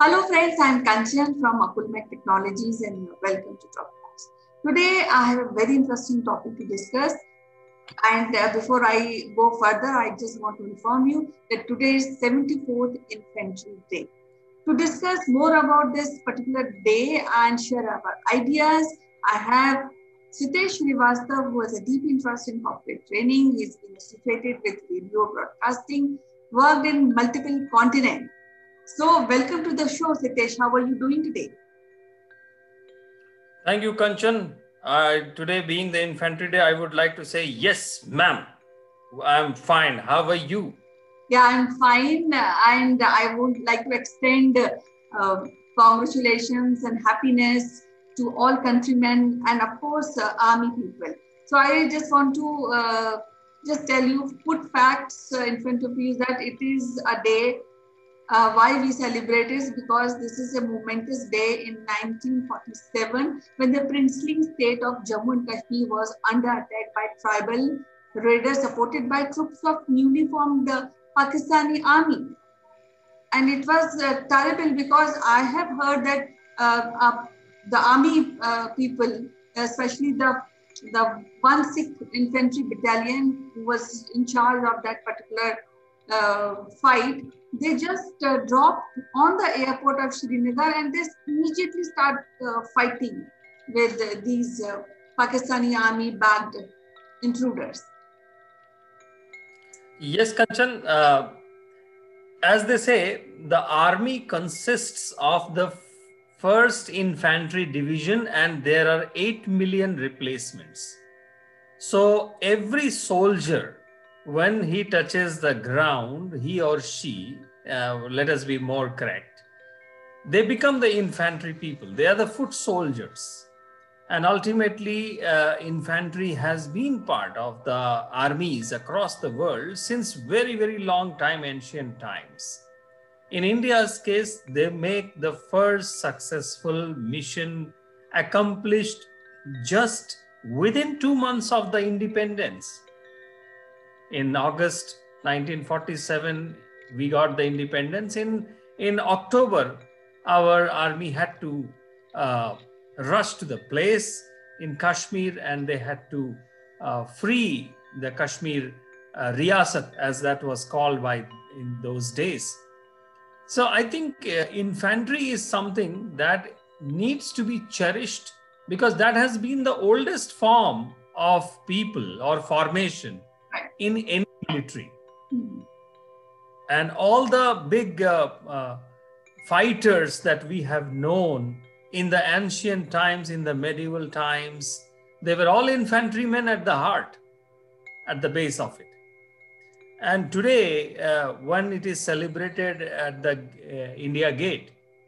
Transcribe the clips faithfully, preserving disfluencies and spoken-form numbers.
Hello friends, I am Kanchan from Akulmet Technologies and welcome to Talkbox. Today I have a very interesting topic to discuss, and uh, before I go further, I just want to inform you that today is seventy-fourth Infantry Day. To discuss more about this particular day and share our ideas, I have Sitesh Srivastava, who has a deep interest in corporate training. He's been associated with radio broadcasting, worked in multiple continents. So, welcome to the show, Sitesh. How are you doing today? Thank you, Kanchan. Uh, today being the Infantry Day, I would like to say, yes, ma'am, I'm fine. How are you? Yeah, I'm fine. And I would like to extend uh, congratulations and happiness to all countrymen and, of course, uh, army people. So, I just want to uh, just tell you, put facts uh, in front of you that it is a day. Uh, why we celebrate is because this is a momentous day in nineteen forty-seven when the princely state of Jammu and Kashmir was under attack by tribal raiders supported by troops of newly formed uh, Pakistani army. And it was uh, terrible because I have heard that uh, uh, the army uh, people, especially the the one Sikh infantry battalion who was in charge of that particular uh, fight, they just uh, dropped on the airport of Srinagar and they immediately start uh, fighting with uh, these uh, Pakistani army backed intruders. Yes, Kanchan. Uh, as they say, the army consists of the first Infantry Division and there are eight million replacements. So every soldier, when he touches the ground, he or she, uh, let us be more correct, they become the infantry people. They are the foot soldiers. And ultimately, uh, infantry has been part of the armies across the world since very, very long time, ancient times. In India's case, they make the first successful mission accomplished just within two months of the independence. In August nineteen forty-seven, we got the independence. In, in October, our army had to uh, rush to the place in Kashmir and they had to uh, free the Kashmir uh, Riyasat, as that was called by in those days. So I think uh, infantry is something that needs to be cherished because that has been the oldest form of people or formation in any military. Mm-hmm. And all the big uh, uh, fighters that we have known in the ancient times, in the medieval times, they were all infantrymen at the heart, at the base of it. And today, uh, when it is celebrated at the uh, India Gate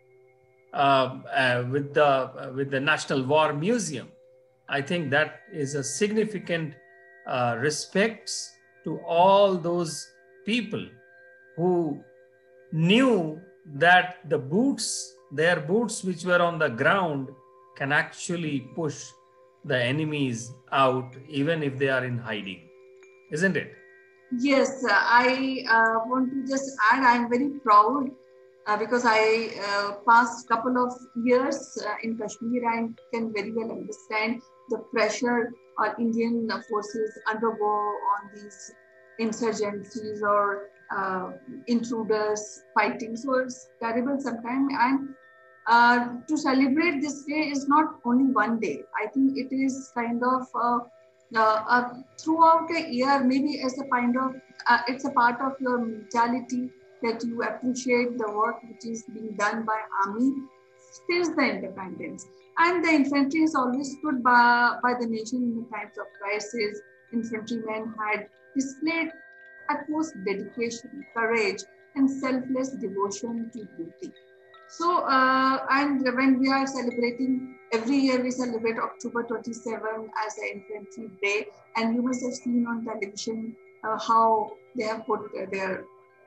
uh, uh, with the uh, with the National War Museum, I think that is a significant uh, respects to all those people who knew that the boots, their boots which were on the ground, can actually push the enemies out even if they are in hiding, isn't it? Yes, uh, I uh, want to just add, I'm very proud uh, because I uh, passed couple of years uh, in Kashmir and can very well understand the pressure our Indian forces undergo on these insurgencies or uh, intruders fighting. So it's terrible sometimes. And uh, to celebrate this day is not only one day. I think it is kind of uh, uh, uh, throughout a year, maybe as a kind of, uh, it's a part of your mentality that you appreciate the work which is being done by army since the independence. And the infantry has always stood by, by the nation in the times of crisis. Infantrymen had displayed utmost dedication, courage, and selfless devotion to duty. So, uh, and when we are celebrating, every year we celebrate October twenty-seventh as the Infantry Day, and you must have seen on television uh, how they have put uh, their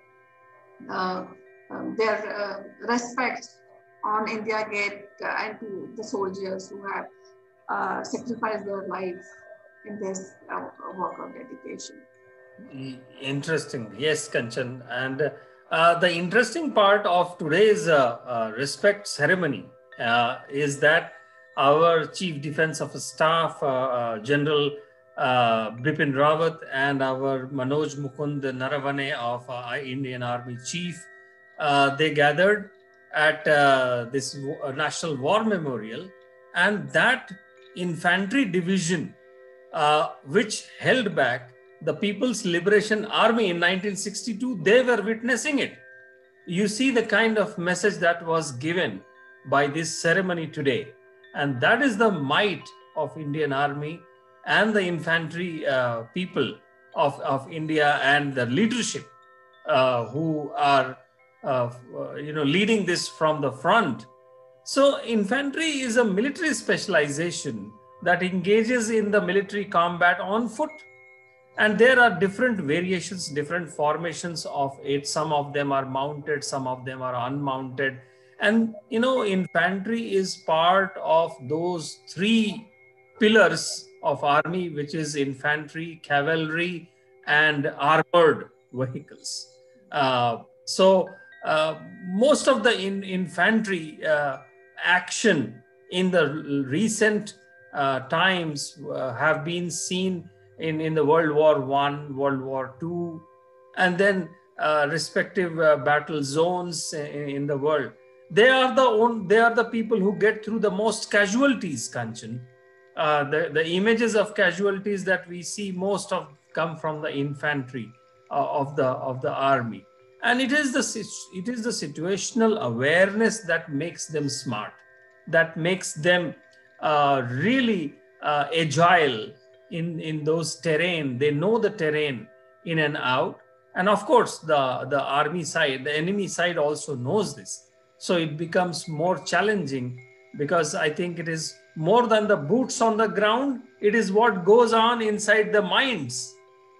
uh, um, their uh, respect on India Gate uh, and to the soldiers who have uh, sacrificed their lives in this uh, work of dedication. Interesting. Yes, Kanchan. And Uh, the interesting part of today's uh, uh, respect ceremony uh, is that our Chief Defense of Staff, uh, uh, General uh, Bipin Rawat, and our Manoj Mukund Naravane of uh, Indian Army Chief, uh, they gathered at uh, this uh, National War Memorial, and that infantry division, uh, which held back the People's Liberation Army in nineteen sixty-two, they were witnessing it. You see the kind of message that was given by this ceremony today. And that is the might of Indian Army and the infantry uh, people of, of India and the leadership uh, who are uh, you know, leading this from the front. So infantry is a military specialization that engages in the military combat on foot. And there are different variations, different formations of it. Some of them are mounted, some of them are unmounted. And, you know, infantry is part of those three pillars of army, which is infantry, cavalry, and armored vehicles. Uh, so uh, most of the in, infantry uh, action in the recent uh, times uh, have been seen in, in the World War One, World War Two, and then uh, respective uh, battle zones in, in the world. They are the own, they are the people who get through the most casualties, Kanchan. Uh, the, the images of casualties that we see most of come from the infantry uh, of the of the army. And it is the it is the situational awareness that makes them smart, that makes them uh, really uh, agile in, in those terrain. They know the terrain in and out. And of course, the, the army side, the enemy side also knows this. So it becomes more challenging because I think it is more than the boots on the ground. It is what goes on inside the minds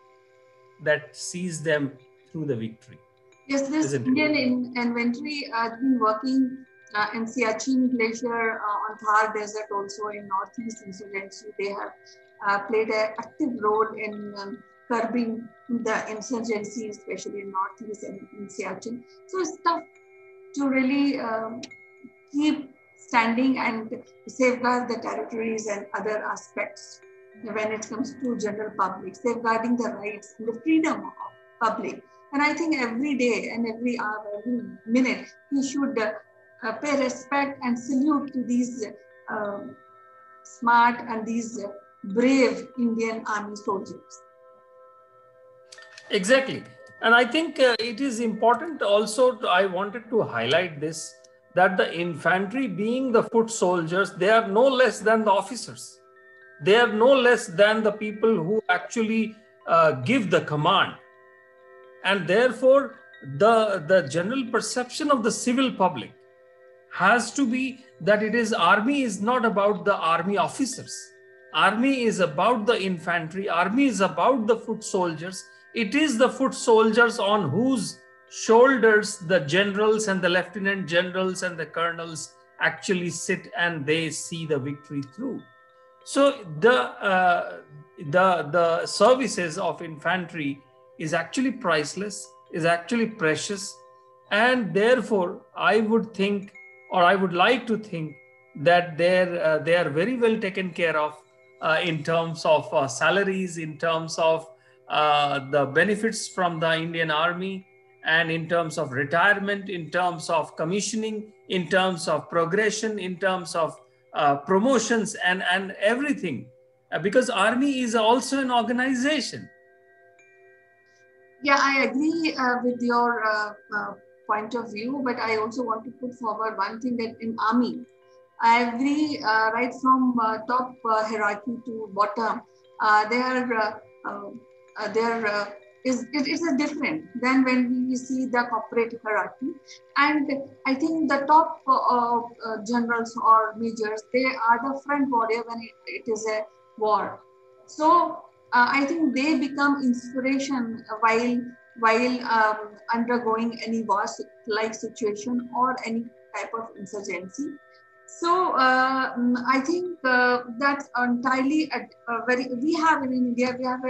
that sees them through the victory. Yes, this Indian in, infantry has been working uh, in Siachen Glacier, uh, on Thar Desert, also in Northeast insurgency. They have uh, played an active role in um, curbing the insurgency, especially in Northeast and in Siachen. So it's tough to really um, keep standing and safeguard the territories and other aspects when it comes to general public, safeguarding the rights and the freedom of public. And I think every day and every hour, every minute, we should uh, uh, pay respect and salute to these uh, smart and these uh, brave Indian Army soldiers. Exactly. And I think uh, it is important also, to, I wanted to highlight this, that the infantry being the foot soldiers, they are no less than the officers. They are no less than the people who actually uh, give the command. And therefore, the, the general perception of the civil public has to be that it is army is not about the army officers. Army is about the infantry. Army is about the foot soldiers. It is the foot soldiers on whose shoulders the generals and the lieutenant generals and the colonels actually sit, and they see the victory through. So the, uh, the, the services of infantry is actually priceless, is actually precious. And therefore, I would think, or I would like to think, that they're, uh, they are very well taken care of uh, in terms of uh, salaries, in terms of uh, the benefits from the Indian Army, and in terms of retirement, in terms of commissioning, in terms of progression, in terms of uh, promotions and, and everything. Uh, because Army is also an organization. Yeah, I agree uh, with your uh, uh, point of view, but I also want to put forward one thing, that in Army, every uh, right from uh, top uh, hierarchy to bottom, uh, there uh, uh, there uh, is it is a different than when we see the corporate hierarchy. And I think the top uh, uh, generals or majors, they are the front warrior when it, it is a war. So Uh, I think they become inspiration while while um, undergoing any war-like situation or any type of insurgency. So uh, I think uh, that's entirely a, a very. We have in India, we have a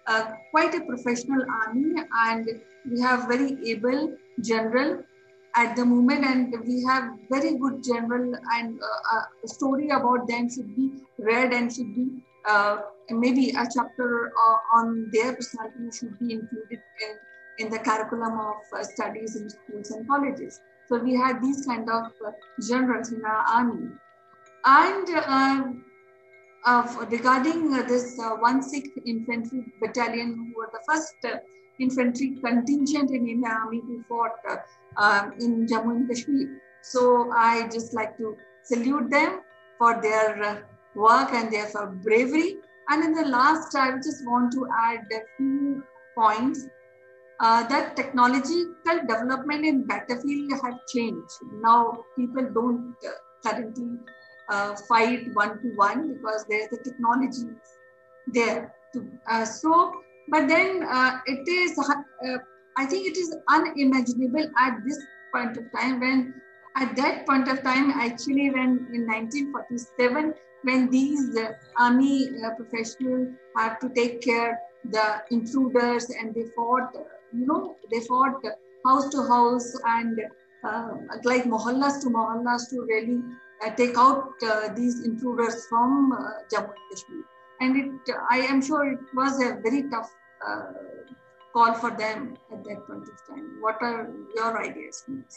uh, quite a professional army, and we have very able general at the moment, and we have very good general, and uh, a story about them should be read and should be uh, maybe a chapter uh, on their personality should be included in, in the curriculum of uh, studies in schools and colleges. So we had these kind of uh, generals in our army. And uh, uh, regarding uh, this uh, one sixth Infantry Battalion, who were the first uh, infantry contingent in Indian Army who fought uh, um, in Jammu and Kashmir. So I just like to salute them for their uh, work and their uh, bravery. And in the last, I just want to add a few points. Uh, that technological development in battlefield have changed. Now people don't uh, currently uh, fight one to one because there's the technology there. To, uh, so, but then uh, it is, uh, I think it is unimaginable at this point of time when, at that point of time, actually when in nineteen forty-seven, when these uh, army uh, professionals had to take care the intruders and they fought, you know, they fought house to house and uh, like mohallas to mohallas to really uh, take out uh, these intruders from uh, Jammu and Kashmir. And it, I am sure it was a very tough uh, call for them at that point of time. What are your ideas, please?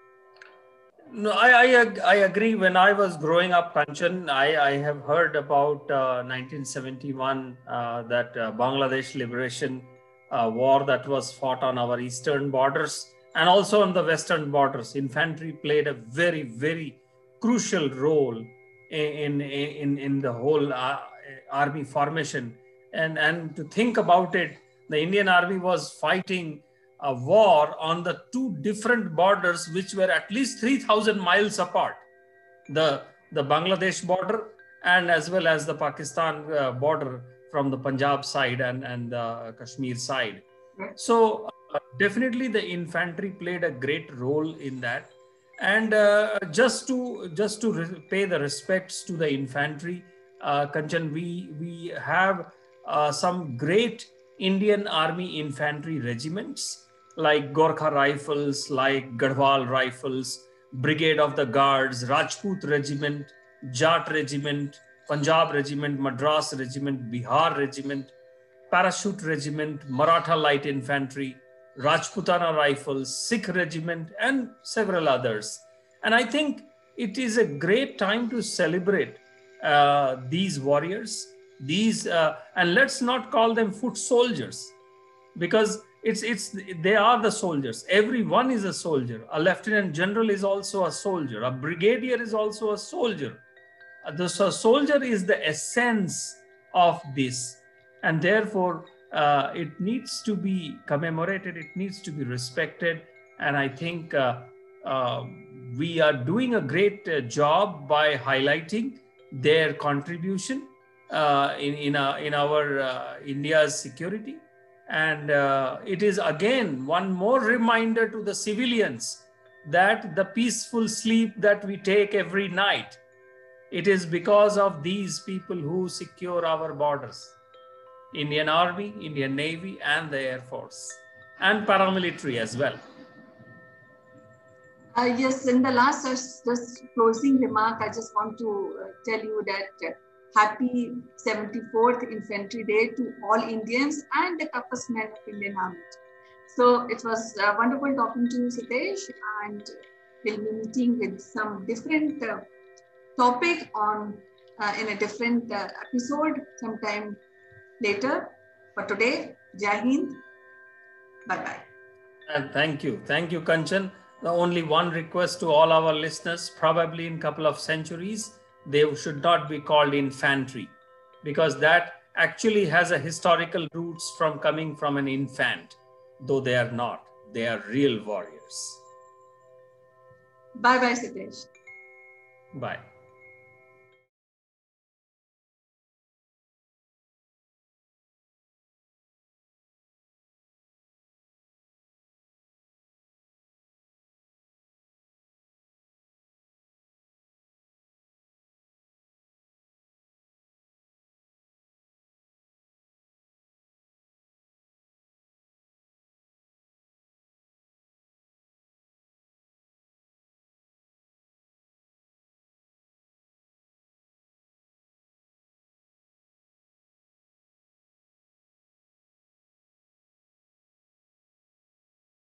No, I, I I agree. When I was growing up, Kanchan, I, I have heard about uh, nineteen seventy-one, uh, that uh, Bangladesh liberation uh, war that was fought on our eastern borders and also on the western borders. Infantry played a very, very crucial role in, in, in, in the whole uh, army formation. And, and to think about it, the Indian Army was fighting a war on the two different borders, which were at least three thousand miles apart, the, the Bangladesh border and as well as the Pakistan uh, border from the Punjab side and, and the Kashmir side. So uh, definitely the infantry played a great role in that. And uh, just to just to pay the respects to the infantry, uh, Kanchan, we, we have uh, some great Indian Army infantry regiments like Gorkha Rifles, like Garhwal Rifles, Brigade of the Guards, Rajput Regiment, Jat Regiment, Punjab Regiment, Madras Regiment, Bihar Regiment, Parachute Regiment, Maratha Light Infantry, Rajputana Rifles, Sikh Regiment, and several others. And I think it is a great time to celebrate uh, these warriors, these, uh, and let's not call them foot soldiers, because it's it's they are the soldiers. Everyone is a soldier. A lieutenant general is also a soldier. A brigadier is also a soldier. The so soldier is the essence of this, and therefore uh, it needs to be commemorated. It needs to be respected, and I think uh, uh, we are doing a great uh, job by highlighting their contribution uh, in in, uh, in our uh, India's security. And uh, it is again one more reminder to the civilians that the peaceful sleep that we take every night, it is because of these people who secure our borders. Indian Army, Indian Navy, and the Air Force, and paramilitary as well. Uh, yes, in the last just, just closing remark, I just want to uh, tell you that uh, happy seventy-fourth Infantry Day to all Indians and the toughest men of Indian Army. So it was uh, wonderful talking to you, Sitesh, and we'll be meeting with some different uh, topic on uh, in a different uh, episode sometime later. For today, Jai Hind, bye-bye. And thank you. Thank you, Kanchan. The only one request to all our listeners, probably in a couple of centuries, they should not be called infantry, because that actually has a historical roots from coming from an infant, though they are not. They are real warriors. Bye-bye, Sitesh. Bye.